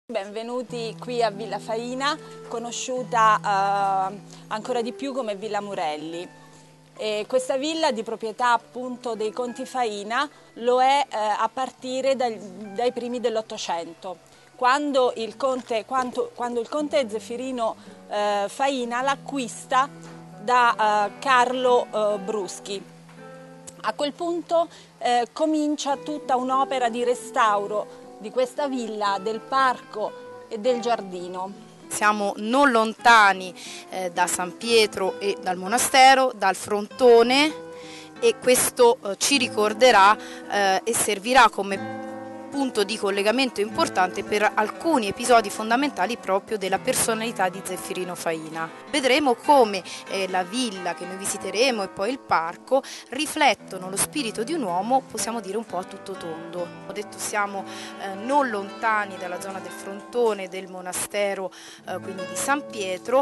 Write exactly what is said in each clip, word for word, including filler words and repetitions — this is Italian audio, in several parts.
Benvenuti qui a Villa Faina, conosciuta eh, ancora di più come Villa Murelli. E questa villa di proprietà appunto dei Conti Faina lo è eh, a partire dai, dai primi dell'Ottocento, quando il conte, quando, quando il conte Zeffirino eh, Faina l'acquista da eh, Carlo eh, Bruschi. A quel punto eh, comincia tutta un'opera di restauro di questa villa, del parco e del giardino. Siamo non lontani eh, da San Pietro e dal monastero, dal frontone, e questo eh, ci ricorderà eh, e servirà come punto di collegamento importante per alcuni episodi fondamentali proprio della personalità di Zeffirino Faina. Vedremo come eh, la villa che noi visiteremo e poi il parco riflettono lo spirito di un uomo, possiamo dire un po' a tutto tondo. Ho detto siamo eh, non lontani dalla zona del frontone, del monastero, eh, quindi di San Pietro,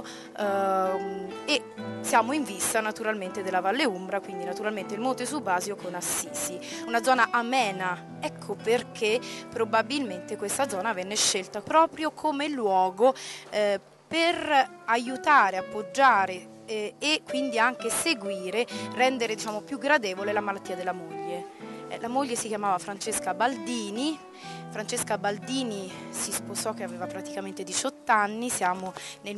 eh, e siamo in vista naturalmente della Valle Umbra, quindi naturalmente il Monte Subasio con Assisi, una zona amena. Ecco perché probabilmente questa zona venne scelta proprio come luogo eh, per aiutare, appoggiare eh, e quindi anche seguire, rendere diciamo più gradevole la malattia della moglie. Eh, la moglie si chiamava Francesca Baldini. Francesca Baldini si sposò che aveva praticamente diciotto anni, siamo nel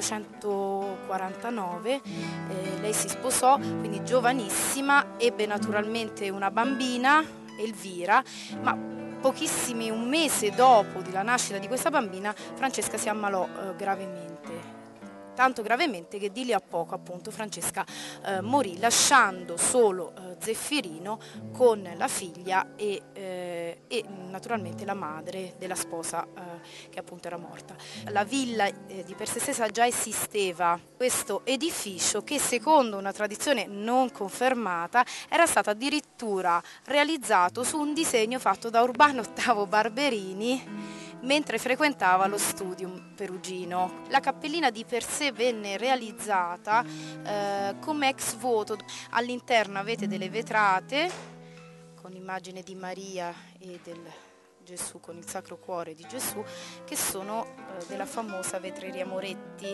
millenovecentoquarantanove, eh, lei si sposò quindi giovanissima, ebbe naturalmente una bambina, Elvira, ma pochissimi, un mese dopo la nascita di questa bambina, Francesca si ammalò eh, gravemente. Tanto gravemente che di lì a poco appunto Francesca eh, morì, lasciando solo eh, Zeffirino con la figlia e, eh, e naturalmente la madre della sposa eh, che appunto era morta. La villa eh, di per sé stessa già esisteva, questo edificio che secondo una tradizione non confermata era stato addirittura realizzato su un disegno fatto da Urbano ottavo Barberini mentre frequentava lo Studium Perugino. La cappellina di per sé venne realizzata eh, come ex voto. All'interno avete delle vetrate con immagine di Maria e del Gesù con il Sacro Cuore di Gesù, che sono eh, della famosa vetreria Moretti.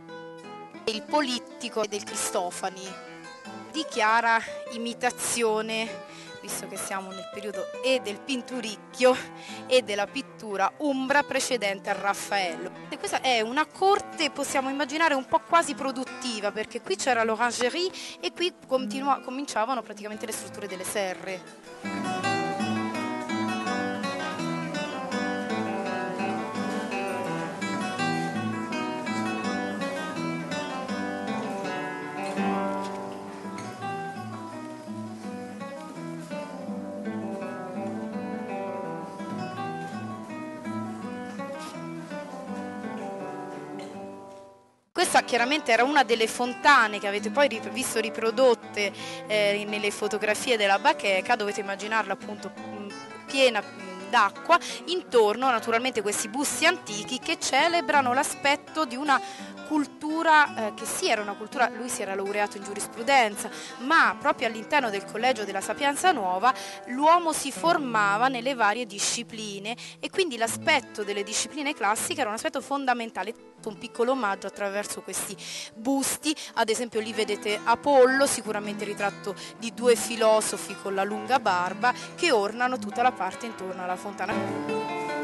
Il polittico del Cristofani, di chiara imitazione, visto che siamo nel periodo e del pinturicchio e della pittura umbra precedente a Raffaello. E questa è una corte, possiamo immaginare, un po' quasi produttiva, perché qui c'era l'orangerie e qui continua, cominciavano praticamente le strutture delle serre. Questa chiaramente era una delle fontane che avete poi visto riprodotte eh, nelle fotografie della bacheca, dovete immaginarla appunto piena d'acqua, intorno naturalmente questi busti antichi che celebrano l'aspetto di una cultura eh, che sì era una cultura, lui si era laureato in giurisprudenza, ma proprio all'interno del Collegio della Sapienza Nuova l'uomo si formava nelle varie discipline e quindi l'aspetto delle discipline classiche era un aspetto fondamentale. Un piccolo omaggio attraverso questi busti, ad esempio lì vedete Apollo, sicuramente il ritratto di due filosofi con la lunga barba che ornano tutta la parte intorno alla fontana.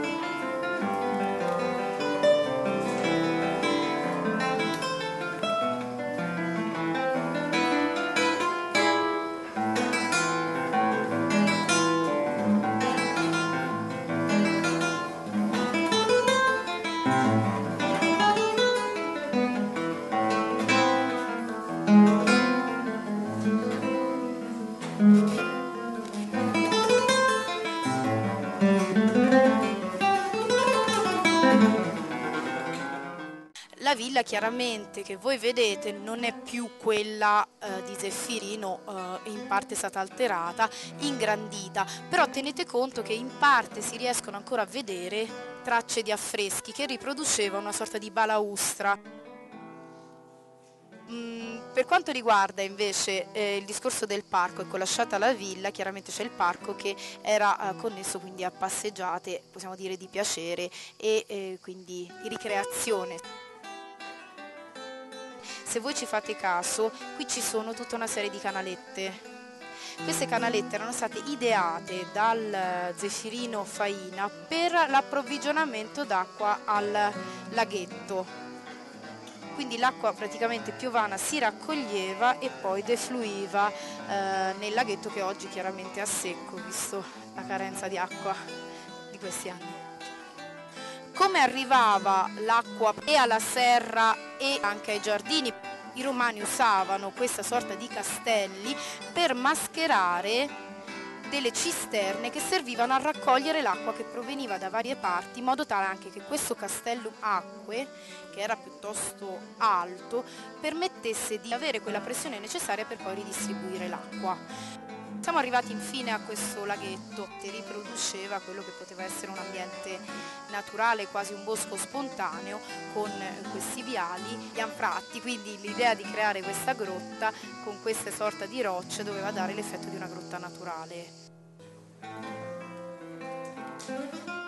La villa chiaramente che voi vedete non è più quella eh, di Zeffirino, eh, in parte è stata alterata, ingrandita, però tenete conto che in parte si riescono ancora a vedere tracce di affreschi che riproducevano una sorta di balaustra. Per quanto riguarda invece eh, il discorso del parco, ecco, lasciata la villa, chiaramente c'è il parco che era eh, connesso quindi a passeggiate, possiamo dire di piacere e eh, quindi di ricreazione. Se voi ci fate caso, qui ci sono tutta una serie di canalette. Queste canalette erano state ideate dal Zeffirino Faina per l'approvvigionamento d'acqua al laghetto. Quindi l'acqua praticamente piovana si raccoglieva e poi defluiva eh, nel laghetto, che oggi chiaramente è a secco, visto la carenza di acqua di questi anni. Come arrivava l'acqua e alla serra e anche ai giardini? I romani usavano questa sorta di castelli per mascherare delle cisterne che servivano a raccogliere l'acqua che proveniva da varie parti, in modo tale anche che questo castellum acque, che era piuttosto alto, permettesse di avere quella pressione necessaria per poi ridistribuire l'acqua. Siamo arrivati infine a questo laghetto che riproduceva quello che poteva essere un ambiente naturale, quasi un bosco spontaneo, con questi viali, gli anfratti, quindi l'idea di creare questa grotta con queste sorta di rocce doveva dare l'effetto di una grotta naturale.